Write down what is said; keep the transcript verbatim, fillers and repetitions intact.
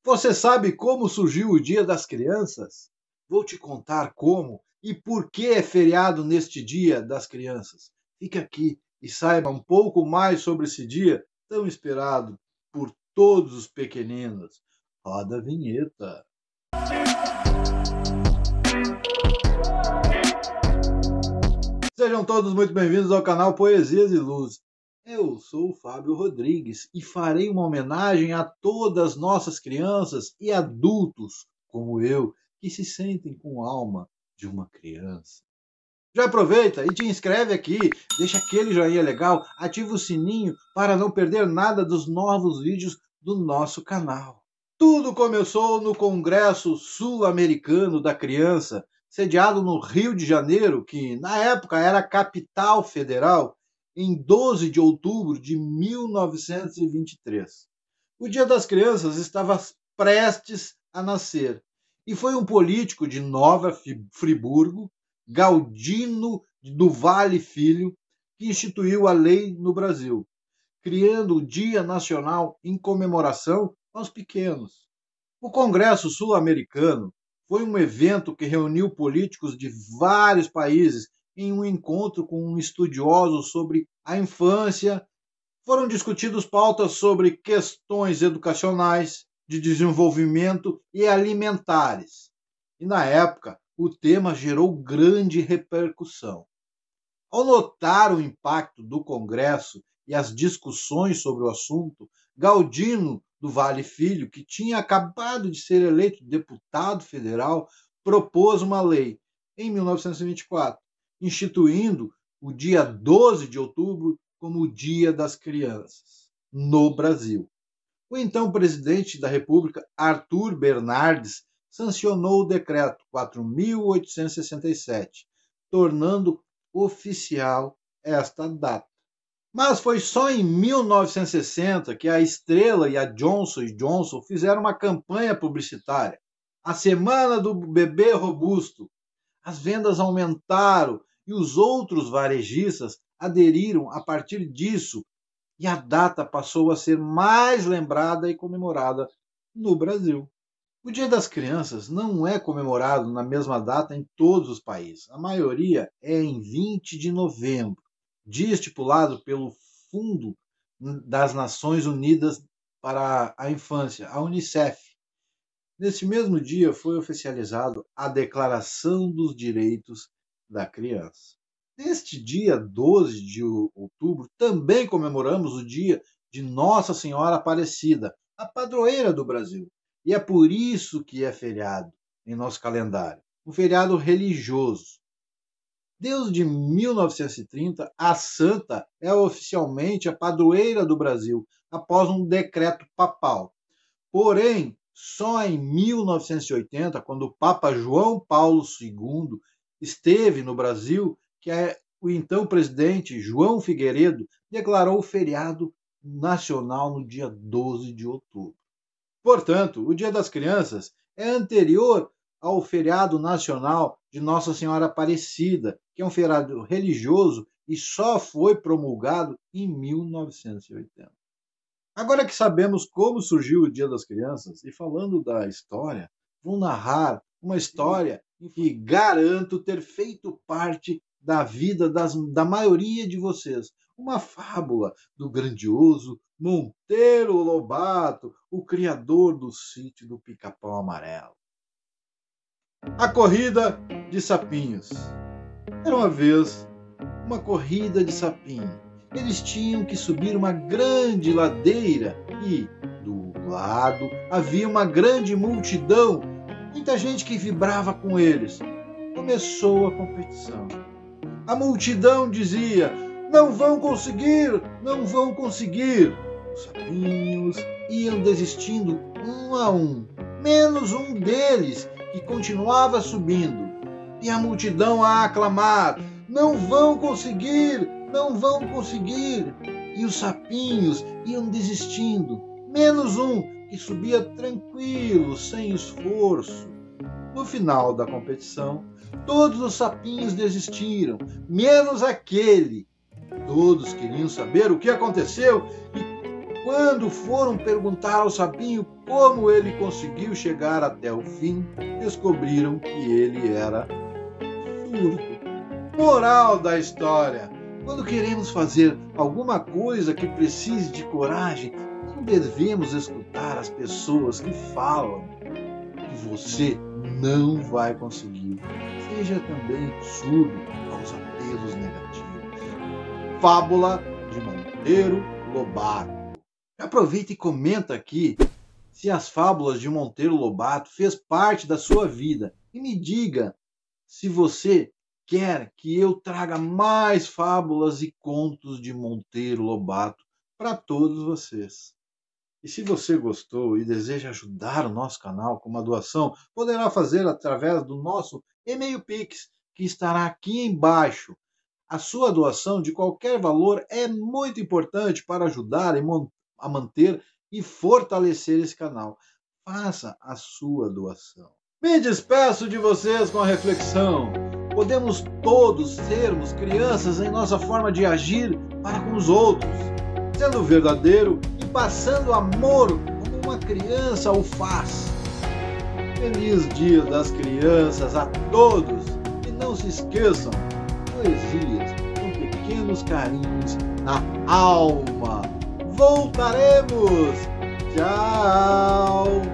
Você sabe como surgiu o Dia das Crianças? Vou te contar como e por que é feriado neste Dia das Crianças. Fique aqui e saiba um pouco mais sobre esse dia tão esperado por todos os pequeninos. Roda a vinheta. Sejam todos muito bem-vindos ao canal Poesias e Luz. Eu sou o Fábio Rodrigues e farei uma homenagem a todas as nossas crianças e adultos, como eu, que se sentem com a alma de uma criança. Já aproveita e te inscreve aqui, deixa aquele joinha legal, ativa o sininho para não perder nada dos novos vídeos do nosso canal. Tudo começou no Congresso Sul-Americano da Criança, sediado no Rio de Janeiro, que na época era a capital federal, em doze de outubro de mil novecentos e vinte e três. O Dia das Crianças estava prestes a nascer, e foi um político de Nova Friburgo, Galdino do Valle Filho, que instituiu a lei no Brasil, criando o Dia Nacional em comemoração aos pequenos. O Congresso Sul-Americano foi um evento que reuniu políticos de vários países em um encontro com estudiosos sobre a infância. Foram discutidas pautas sobre questões educacionais, de desenvolvimento e alimentares. E na época, o tema gerou grande repercussão. Ao notar o impacto do Congresso e as discussões sobre o assunto, Galdino do Valle Filho, que tinha acabado de ser eleito deputado federal, propôs uma lei em mil novecentos e vinte e quatro, instituindo o dia doze de outubro como o Dia das Crianças, no Brasil. O então presidente da República, Arthur Bernardes, sancionou o decreto quatro mil oitocentos e sessenta e sete, tornando oficial esta data. Mas foi só em mil novecentos e sessenta que a Estrela e a Johnson e Johnson fizeram uma campanha publicitária, a Semana do Bebê Robusto. As vendas aumentaram e os outros varejistas aderiram a partir disso, e a data passou a ser mais lembrada e comemorada no Brasil. O Dia das Crianças não é comemorado na mesma data em todos os países. A maioria é em vinte de novembro, dia estipulado pelo Fundo das Nações Unidas para a Infância, a Unicef. Nesse mesmo dia foi oficializado a Declaração dos Direitos da Criança. Neste dia doze de outubro, também comemoramos o dia de Nossa Senhora Aparecida, a padroeira do Brasil. E é por isso que é feriado em nosso calendário, um feriado religioso. Desde mil novecentos e trinta, a santa é oficialmente a padroeira do Brasil, após um decreto papal. Porém, só em mil novecentos e oitenta, quando o Papa João Paulo segundo esteve no Brasil, que é o então presidente João Figueiredo declarou o feriado nacional no dia doze de outubro. Portanto, o Dia das Crianças é anterior ao feriado nacional de Nossa Senhora Aparecida, que é um feriado religioso e só foi promulgado em mil novecentos e oitenta. Agora que sabemos como surgiu o Dia das Crianças, e falando da história, vou narrar uma história que garanto ter feito parte da vida das, da maioria de vocês. Uma fábula do grandioso Monteiro Lobato, o criador do sítio do Pica-Pau Amarelo. A corrida de sapinhos. Era uma vez uma corrida de sapinho. Eles tinham que subir uma grande ladeira e, do lado, havia uma grande multidão, muita gente que vibrava com eles. Começou a competição. A multidão dizia: não vão conseguir, não vão conseguir. Os sapinhos iam desistindo um a um, menos um deles, que continuava subindo. E a multidão a aclamar: não vão conseguir, não vão conseguir. E os sapinhos iam desistindo, menos um, que subia tranquilo, sem esforço. No final da competição, todos os sapinhos desistiram, menos aquele. Todos queriam saber o que aconteceu e Quando foram perguntar ao Sapinho como ele conseguiu chegar até o fim, descobriram que ele era surdo. Moral da história: quando queremos fazer alguma coisa que precise de coragem, não devemos escutar as pessoas que falam que você não vai conseguir. Seja também surdo aos apelos negativos. Fábula de Monteiro Lobato. Aproveita e comenta aqui se as fábulas de Monteiro Lobato fez parte da sua vida e me diga se você quer que eu traga mais fábulas e contos de Monteiro Lobato para todos vocês. E se você gostou e deseja ajudar o nosso canal com uma doação, poderá fazer através do nosso e-mail Pix, que estará aqui embaixo. A sua doação de qualquer valor é muito importante para ajudar a manter e fortalecer esse canal. Faça a sua doação. Me despeço de vocês com a reflexão. Podemos todos sermos crianças em nossa forma de agir para com os outros, sendo verdadeiro e passando amor como uma criança o faz. Feliz Dia das Crianças a todos e não se esqueçam, poesias com pequenos carinhos na alma. Voltaremos! Tchau!